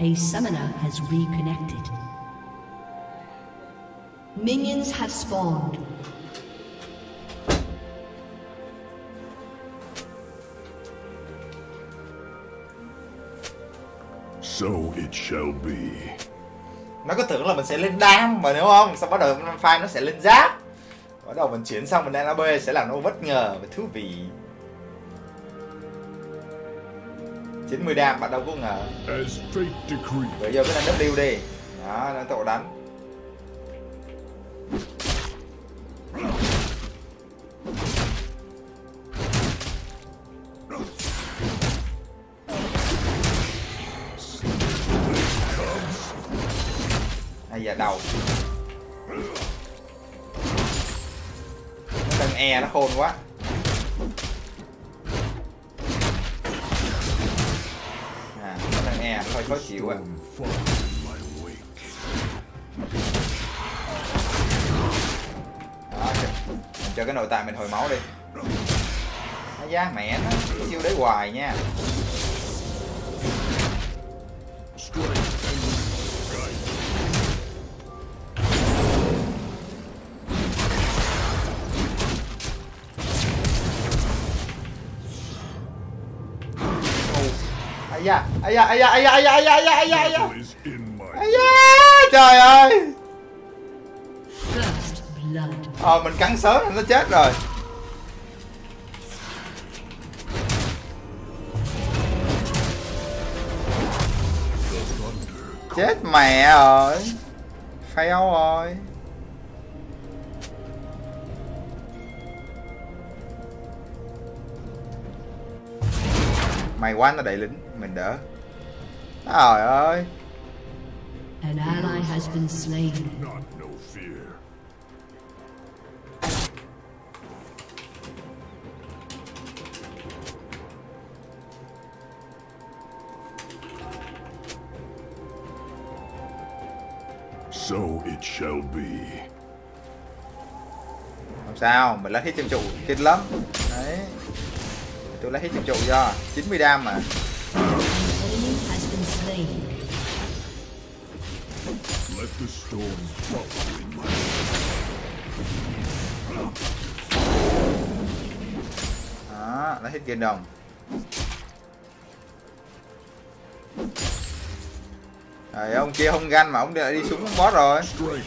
A summoner has reconnected. Minions have spawned. So it shall be. Nó cứ tưởng là mình sẽ lên đam mà, đúng không? Xong bắt đầu file nó sẽ lên giáp. Bắt đầu mình chuyển sang mình lên AB sẽ làm nó bất ngờ và thú vị. 90 đam bạn đâu có ngờ. Bây giờ cái này W đi. Đó, nó tổ đánh. Bây giờ đầu. Nó đang E nó khôn quá. Nó đang E hơi khó chịu á. Đó, mình cho cái nội tại mình hồi máu đi. Nó giá mẹ nó chiêu đấy hoài nha. Ây da, ây da, ây da, ây da, ây da, ây da, ây da, ây da, ây da. Ây da, trời ơi. Mình cắn sớm nó chết rồi. Chết mẹ rồi. Fail rồi. May quá nó đẩy lính, mình đỡ. Trời ơi. An ally has been slain. So it shall be. Không sao, mình lấy hit trên trụ kinh lắm. Đấy. Tôi lấy hit trên trụ cho 90 đam mà. Let the storm follow in my đó, lấy hit trên đồng. Rồi ông kia không gan mà ông đi xuống boss rồi.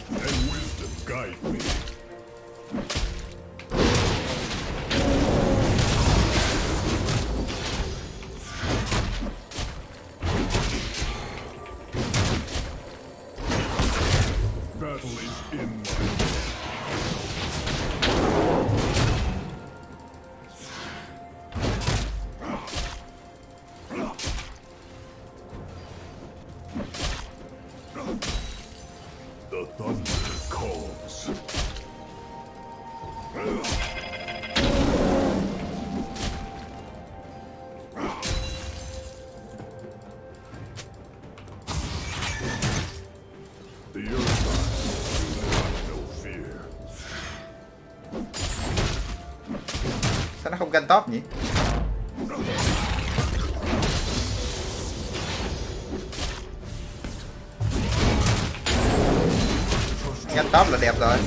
Sao nó không canh top nhỉ? Canh top là đẹp rồi.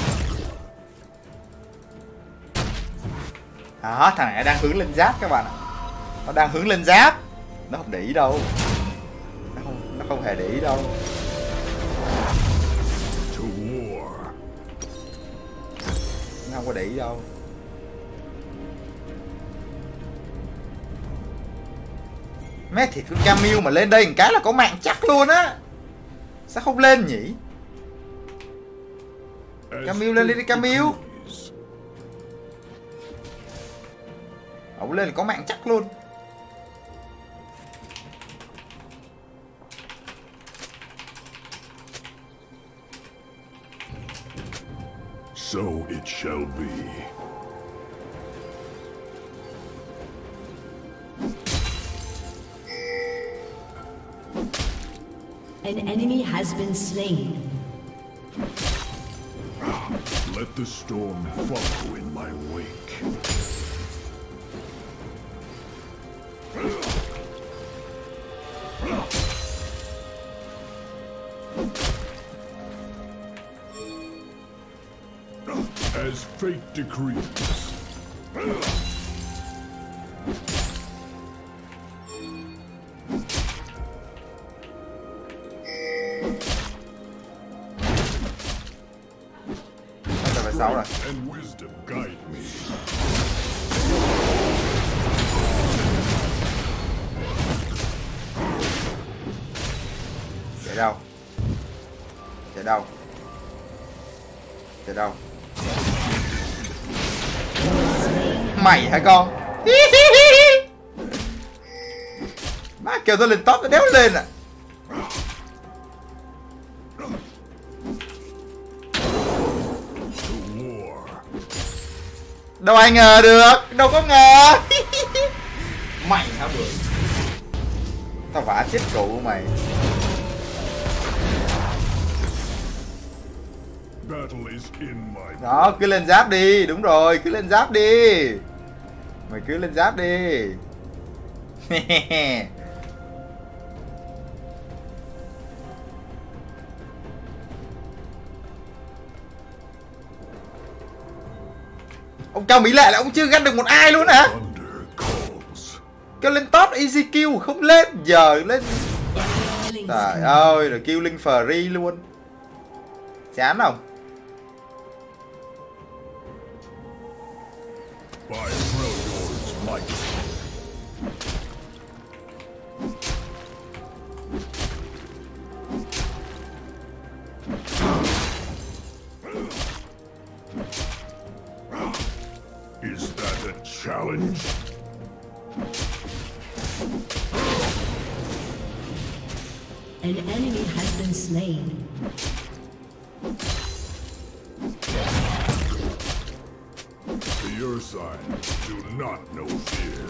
Đó, thằng này đang hướng lên giáp các bạn ạ. Nó đang hướng lên giáp. Nó không để ý đâu. Nó không hề để ý đâu. Nó không có để ý đâu. Mẹ thịt con Camille mà lên đây một cái là có mạng chắc luôn á. Sao không lên nhỉ? Camille lên đi Camille. Ông lên là có mạng chắc luôn. So it shall be. An enemy has been slain. Let the storm follow in my wake. As fate decrees. Phải 6 rồi. And wisdom guide me. Chạy đâu? Chạy đâu? Chạy đâu? Mày hả con? Má kêu tôi lên top tôi đéo lên à. Đâu ai ngờ được, đâu có ngờ. Mày hả bữa? Tao vả chết cụ mày. Đó, cứ lên giáp đi, đúng rồi, cứ lên giáp đi. Mày cứ lên giáp đi. Ông Cao Mỹ Lệ là ông chưa gắn được một ai luôn hả? Kêu lên top easy kill không lên, giờ lên. Trời ơi, rồi kêu Linh free luôn. Chán không? Is that a challenge? An enemy has been slain. The Ursine do not know fear.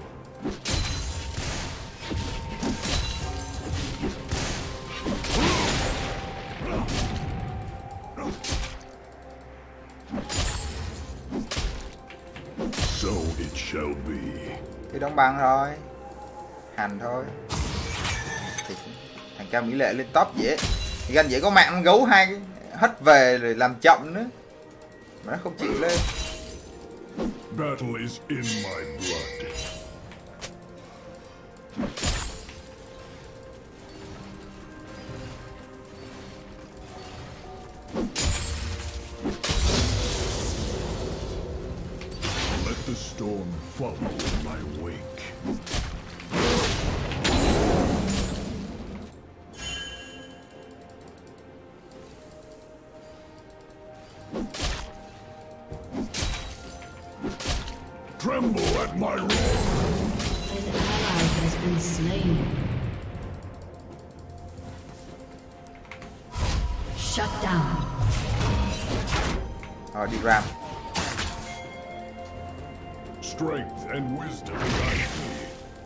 So it shall be. Thì đóng băng thôi. Hành thôi. Thì thằng Cao Mỹ Lệ lên top dễ. Thì gần dễ có mạng gấu hai cái hất về rồi làm chậm nữa. Mà nó không chịu lên. Battle is in my blood. Let the storm follow in my wake. Tremble at my roar. An ally has been slain. Shut down. Rồi đi ram. Strength and wisdom guide me.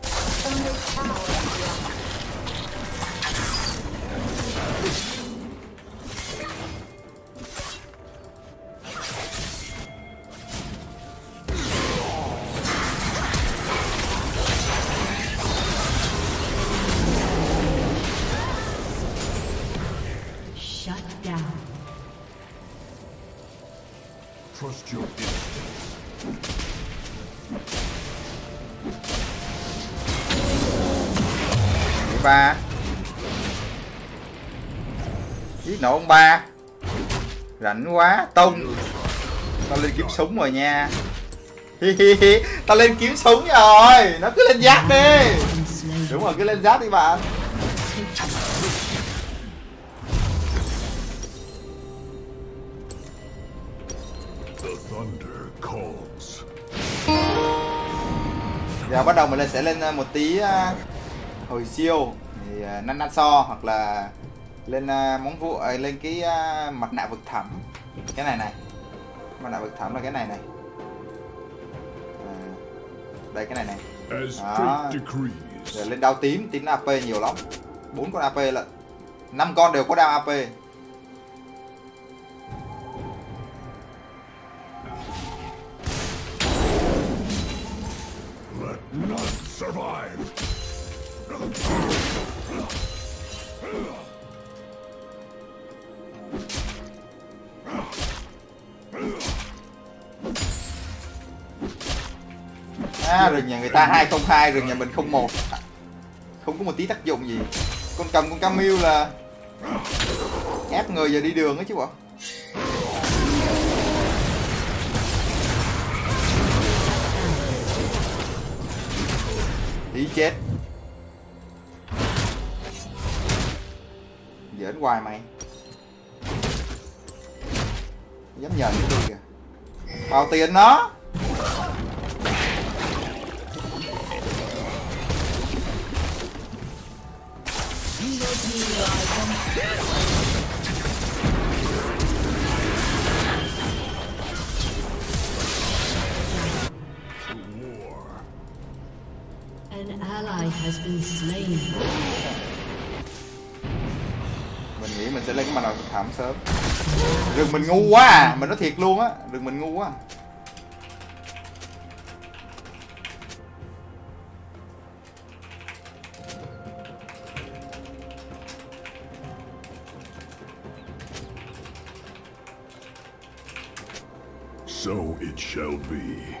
Shut down. Trust your instincts. Ba. Giết nổ ông ba. Rảnh quá, Tông. Tao lên kiếm súng rồi nha. Tao lên kiếm súng rồi. Nó cứ lên giáp đi. Đúng rồi, cứ lên giáp đi bạn. The thunder calls. Giờ bắt đầu mình sẽ lên một tí hồi siêu thì Nanaso hoặc là lên móng vuốt, lên cái mặt nạ vực thẳm, cái này này, mặt nạ vực thẳm là cái này này, đây cái này này. Đó. Rồi lên đao tím, tím AP nhiều lắm, 4 con AP là 5 con đều có đao AP. Let none survive. Rừng nhà người ta 202, rừng nhà mình 01. Không có một tí tác dụng gì. Con cầm con Camille là ép người giờ đi đường ấy chứ bộ. Tí chết. Giỡn hoài mày. Dám nhờ cái tôi kìa. Bao tiền nó. An ally has been slain. Mình nghĩ mình sẽ lấy cái màn nào thảm sớm. Rừng mình ngu quá à, mình nói thiệt luôn á, rừng mình ngu quá. So it shall be.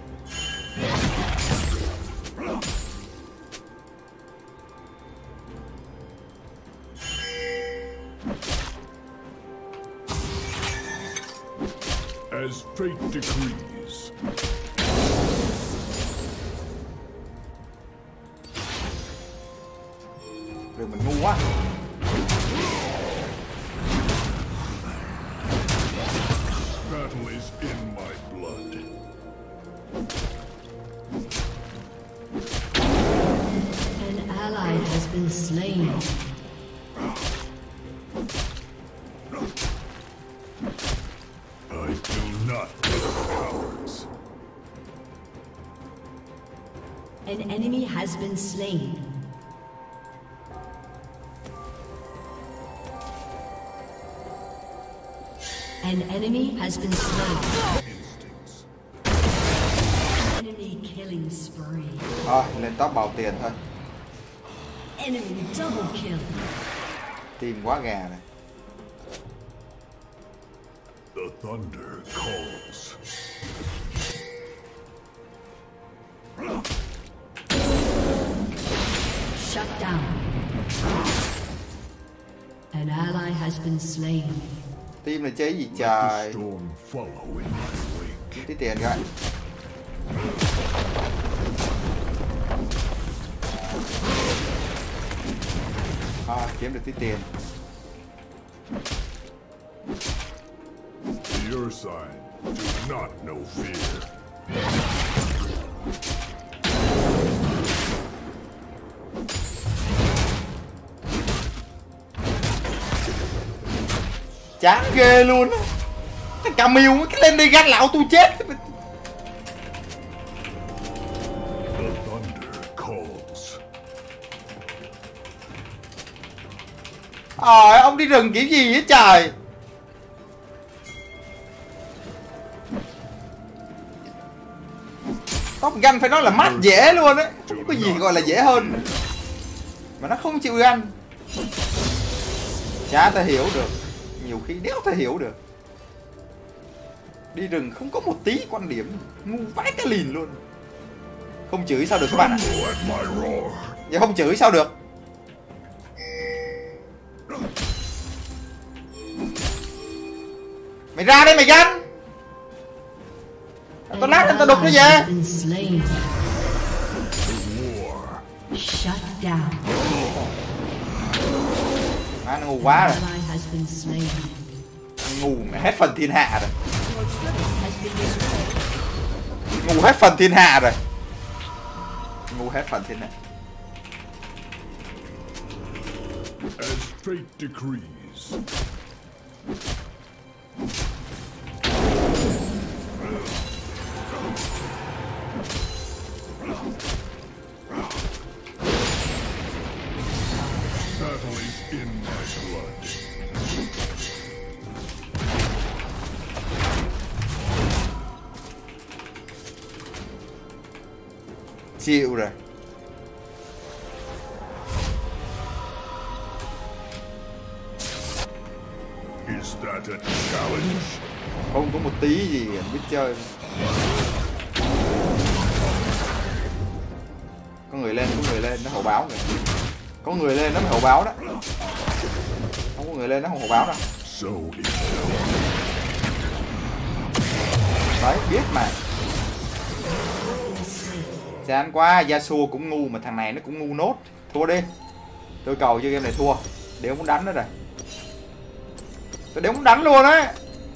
As fate decrees. Rừng mình ngu quá. Battle is in my blood. An ally has been slain. I do not like cowards. An enemy has been slain. An enemy has been slain. Instincts. Enemy killing spree. Lên top bào tiền thôi. Enemy double kill. Tìm quá gà này. The thunder calls. Shut down. An ally has been slain. Team này chơi gì The trời. storm follow in my wake. Tí tiền coi. Kiếm được tí tiền. Your side do not know fear. Chán ghê luôn á. Cái Camille cái lên đây gắt lão tôi chết. The thunder calls. Ông đi rừng kiểu gì vậy trời. Top Gun phải nói là mát dễ luôn á. Không có gì gọi là dễ hơn. Mà nó không chịu ganh. Chả ta hiểu được. Nhiều khi đéo ta hiểu được. Đi rừng không có một tí quan điểm. Ngu vãi cái lìn luôn. Không chửi sao được các bạn ạ. Dạ không chửi sao được. Mày ra đây mày ganh. Tao lát anh tao đục nó về. Shut down. Má nó ngu quá rồi. Ally has been slain. Ngu mẹ hết phần thiên hạ rồi. Ngu hết phần thiên hạ rồi. Ngu hết phần thiên hạ. As fate decrees. Battle is in my blood. Chịu rồi. Is that a challenge? Không có một tí gì biết chơi. lên, nó hậu báo kìa. Có người lên nó mới hậu báo đó. Không có người lên nó không hậu báo đâu. Đấy, biết mà. Chán quá, Yasuo cũng ngu mà thằng này nó cũng ngu nốt. Thua đi. Tôi cầu cho game này thua. Đéo muốn đánh nữa rồi. Tôi đéo muốn đánh luôn á.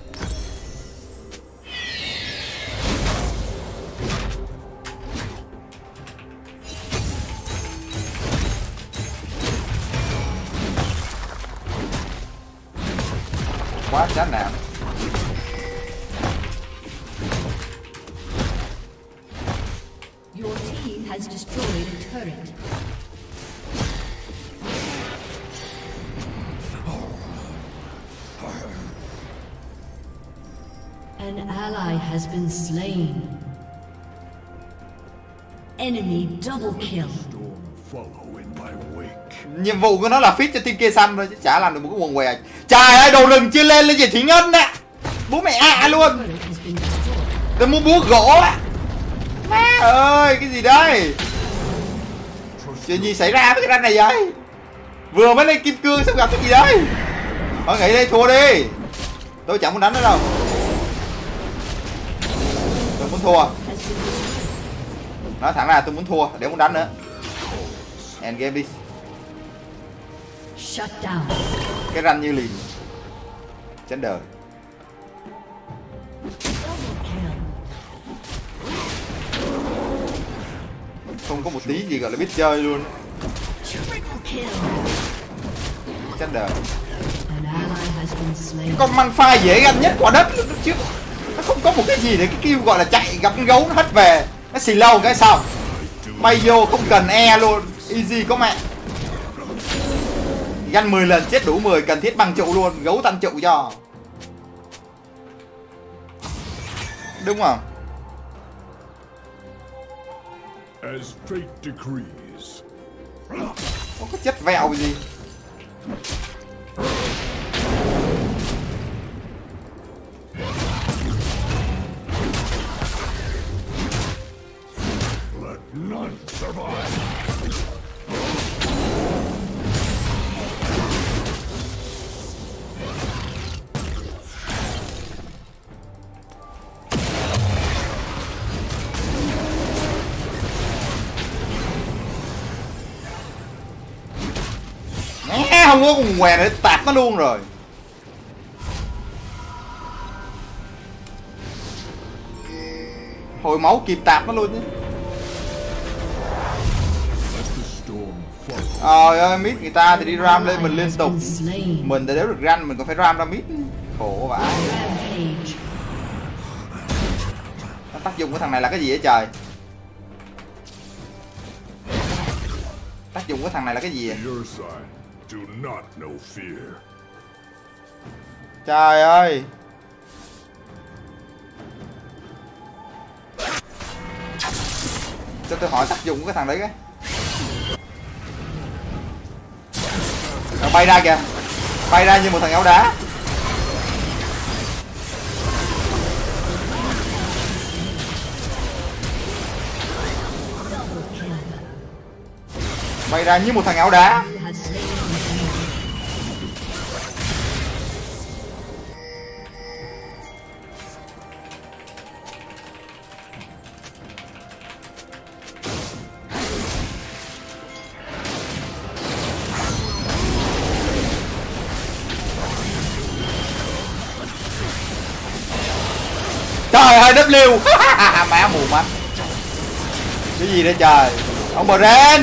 Quá chán nản. Your team has destroyed a turret. An ally has been slain. Enemy double kill. Follow in my wake. Nhiệm vụ của nó là fit cho team kia xanh thôi chứ chả làm được một cái quần què. Trời ơi, đồ rừng chia lên gì Thủy Ngân á. Bố mẹ luôn. Tôi muốn búa gỗ á. Má ơi, cái gì đây? Chuyện gì xảy ra với cái ranh này vậy? Vừa mới lên kim cương sao gặp cái gì đấy? Thôi nghỉ đi, thua đi. Tôi chẳng muốn đánh nữa đâu. Tôi muốn thua. Nói thẳng ra tôi muốn thua, để muốn đánh nữa. End game đi. Shut down. Cái ranh như lìn. Chán đời. Không có một tí gì gọi là biết chơi luôn. Chán đời. Con măng phai dễ ganh nhất quả đất luôn chứ. Nó không có một cái gì để cái kêu gọi là chạy gặp con gấu nó hết về. Nó xì lâu cái sao? Bay vô không cần e luôn. Easy có mẹ. Ganh 10 lần chết đủ 10, cần thiết băng trụ luôn, gấu tăng trụ cho. Đúng không? As fate decrees. Không có chất vẹo gì. Let none survive. Không có con què để tạt nó luôn rồi. Hồi máu kịp tạt nó luôn chứ. Trời ơi, mid người ta thì đi ram lên mình liên tục. Mình thì nếu được ranh mình còn phải ram ra mid. Khổ vãi. Tác dụng của thằng này là cái gì vậy trời? Tác dụng của thằng này là cái gì vậy? Do not know fear. Trời ơi. Cho tôi hỏi tác dụng của cái thằng đấy cái. Nó bay ra kìa. Bay ra như một thằng áo đá. Bay ra như một thằng áo đá. Trời ơi, W. Má mù mắt. Cái gì đây trời? Ông Bren.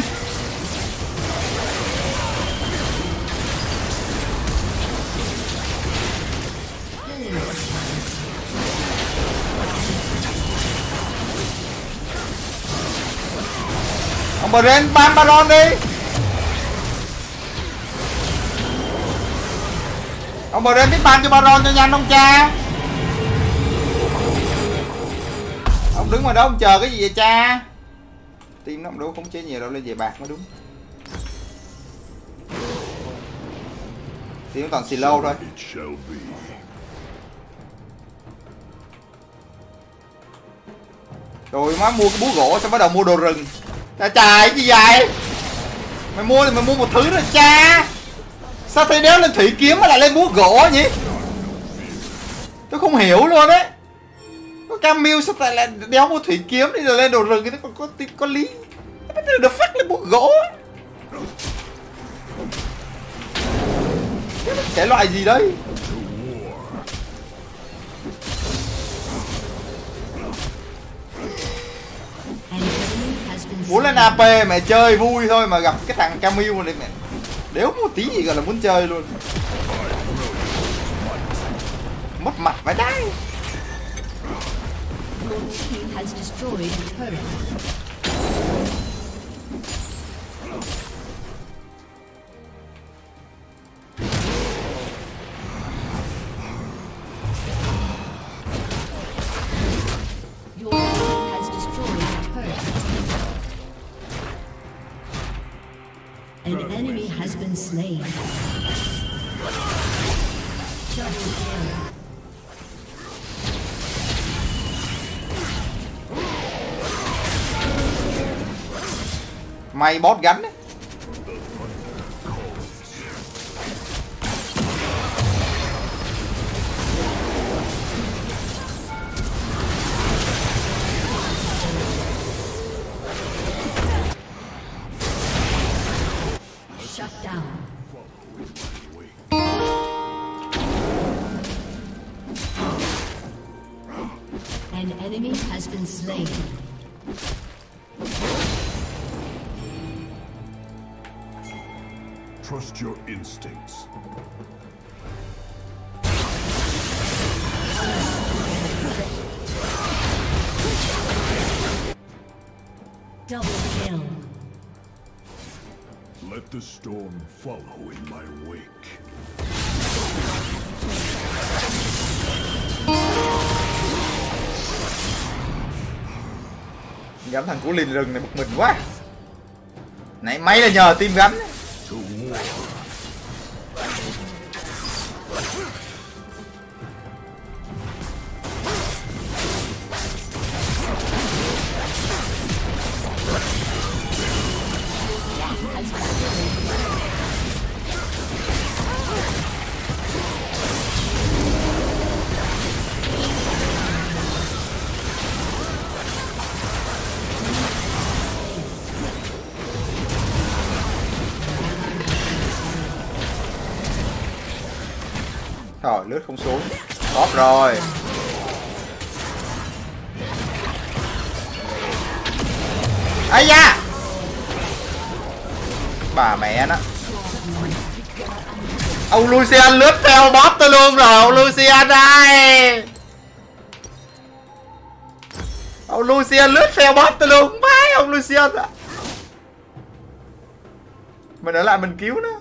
Ông Bren ban Baron đi. Ông Bren biết ban cho Baron cho nhanh không cha? Ông đứng ngoài đó ông chờ cái gì vậy cha? Team nó không đủ khống chế nhiều đâu, lên về bạc mới đúng. Team nó toàn xì lâu thôi. Rồi má mua cái búa gỗ xong bắt đầu mua đồ rừng. Trời gì vậy? Mày mua thì mày mua một thứ rồi cha. Sao thấy đéo lên thủy kiếm mà lại lên búa gỗ nhỉ? Tôi không hiểu luôn đấy. Có Camille sao lại đéo mua thủy kiếm đi rồi lên đồ rừng cái nó có lý. Nó được phát lên búa gỗ. Cái loại gì đấy? Muốn lên AP mẹ chơi vui thôi mà gặp cái thằng Camille này mẹ đéo một tí gì gọi là muốn chơi luôn. Mất mặt phải đấy. An enemy has been slain. Double kill. Mày boss gắn đấy. Shut down. An enemy has been slain. Trust your instincts. Double kill. Let the storm follow in my wake. Gắn thằng cú lìn rừng này bực mình quá. Này may là nhờ team gắn. To war. Rồi lướt không xuống. Bóp rồi. Ây da. Bà mẹ nó. Ông Lucian lướt theo bóp tôi luôn rồi. Ông Lucian đây. Ông Lucian lướt theo bóp tôi luôn. Vãi ông Lucian ạ. Mình ở lại mình cứu nó.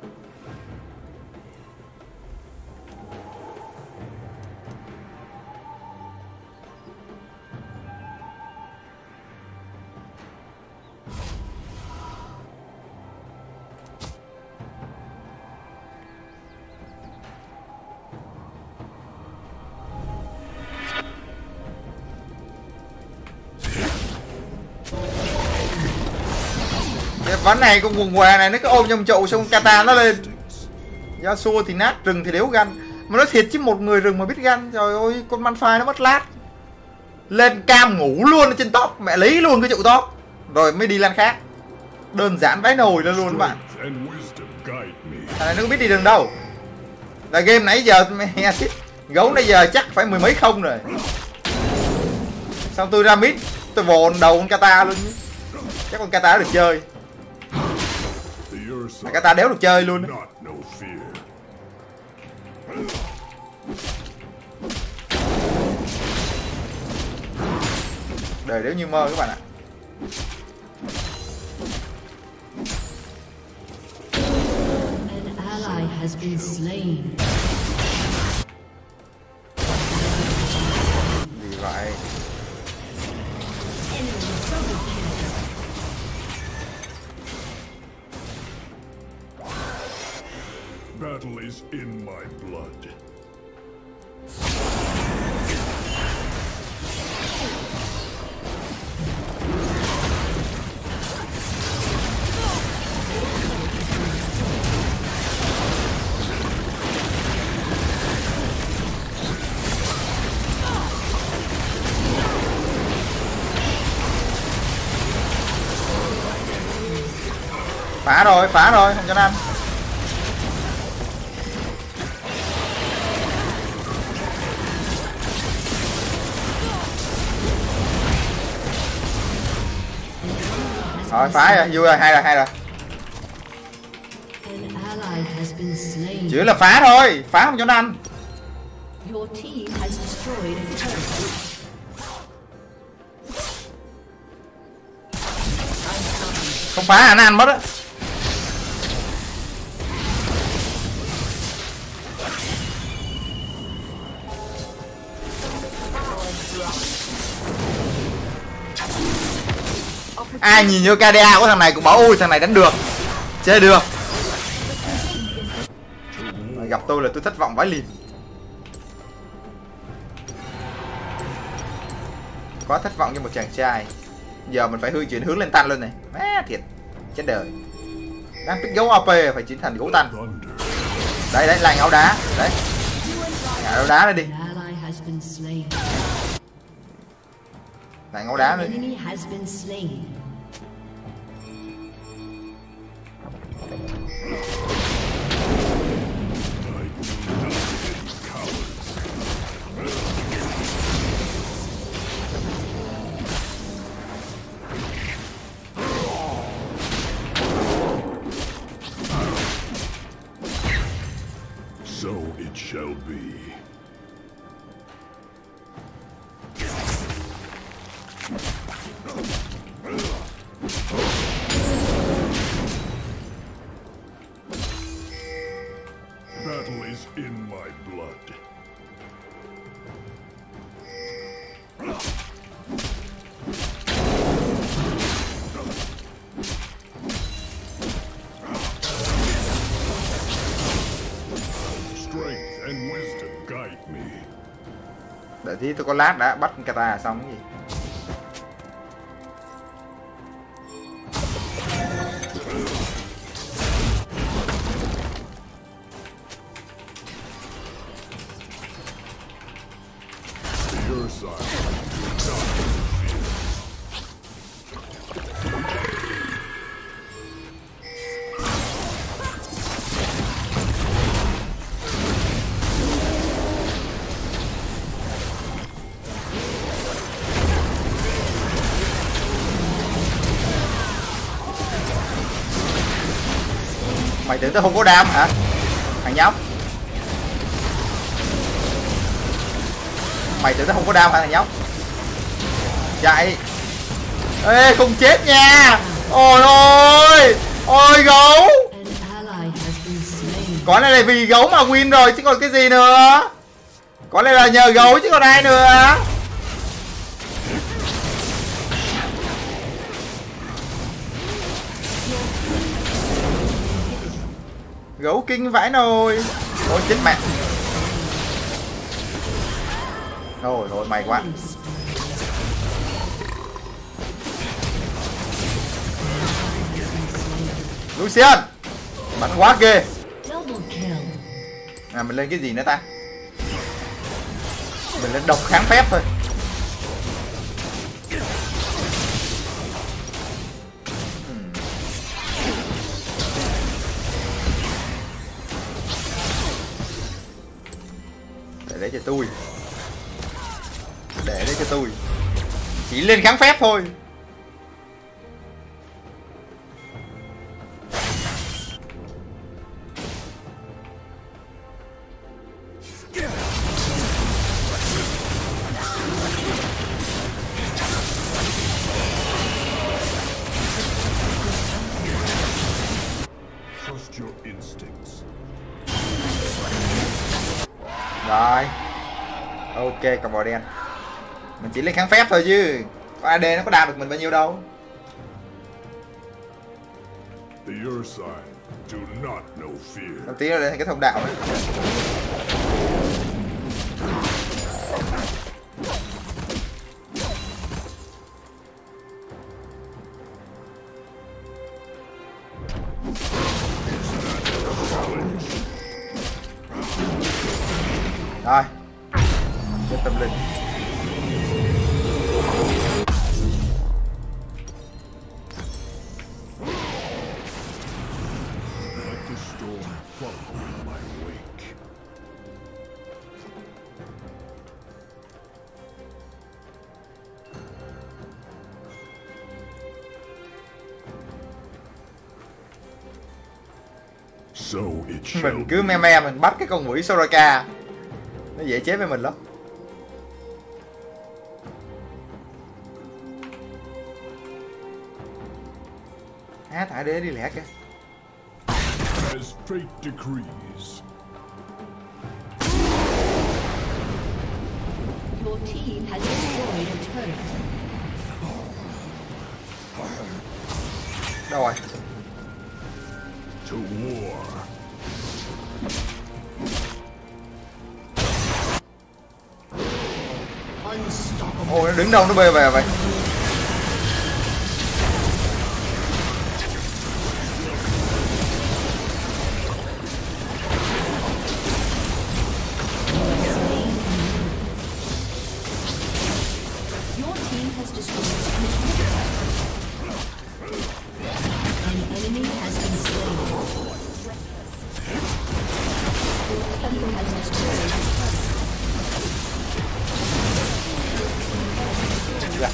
Cái ván này con quần què này nó cứ ôm trong chậu xong kata nó lên. Yasuo thì nát, rừng thì đéo ganh. Mà nói thiệt chứ một người rừng mà biết ganh. Trời ơi con Malphite nó mất lát. Lên cam ngủ luôn ở trên top. Mẹ lấy luôn cái trụ top. Rồi mới đi lan khác. Đơn giản vãi nồi lên luôn các bạn. Thằng này nó không biết đi đường đâu. Là game nãy giờ mẹ xít. Gấu nãy giờ chắc phải mười mấy không rồi. Xong tôi ra mid. Tôi vồn đầu con kata luôn. Chắc con kata được chơi. Mà kata đéo được chơi luôn. Đời đéo như mơ các bạn ạ. An ally has been slain. Gì vậy? Battle is in my blood. Phá rồi, không cho ăn. Rồi phá rồi, vui rồi, hay rồi. Chỉ là phá thôi, phá không cho nó ăn. Không phá nó ăn mất á. Ai nhìn vô KDA của thằng này cũng bảo ui thằng này đánh được, chơi được. Gặp tôi là tôi thất vọng vãi lìn. Quá thất vọng cho một chàng trai. Giờ mình phải chuyển hướng lên tăng luôn này. Má thiệt, chết đời. Đang pick gấu OP phải chuyển thành gấu tăng. Đấy lạnh áo đá, đấy. Áo đá đây đi. Lạnh áo đá đây. So it shall be. Battle is in my blood. Strength and wisdom guide me. Đợi tí tôi có lát đã bắt kata xong cái gì. Your side. Mày tưởng tao không có đam hả? Thằng nhóc. Mày tưởng tao không có đam hả thằng nhóc? Chạy. Ê không chết nha. Ôi ôi. Ôi gấu. Có lẽ là vì gấu mà win rồi chứ còn cái gì nữa. Có lẽ là nhờ gấu chứ còn ai nữa. Gấu kinh vãi nồi. Ôi chết mẹ. Thôi thôi mày quá. Lucian bắn quá ghê. À mình lên cái gì nữa ta? Mình lên độc kháng phép thôi. Để đấy cho tôi. Để đấy cho tôi. Chỉ lên kháng phép thôi. Trust your instincts. Rồi. Ok cầm bò đen. Mình chỉ lên kháng phép thôi chứ có AD nó có đam được mình bao nhiêu đâu. The Ursine do not know fear. Đầu tiên là lên cái thông đạo này. Rồi. Chết tâm linh. So it shall Mình cứ be. mình bắt cái con quỷ Soraka, nó dễ chế với mình lắm. Thả đế đi lẹ kìa. As fate decrees. Your team has destroyed a turret. Đâu rồi? To war. Unstoppable. Ôi, nó đứng đâu nó bê về vậy? Your team has destroyed an enemy has been slain. Your team has destroyed a Dạ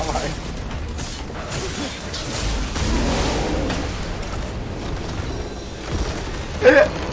vậy.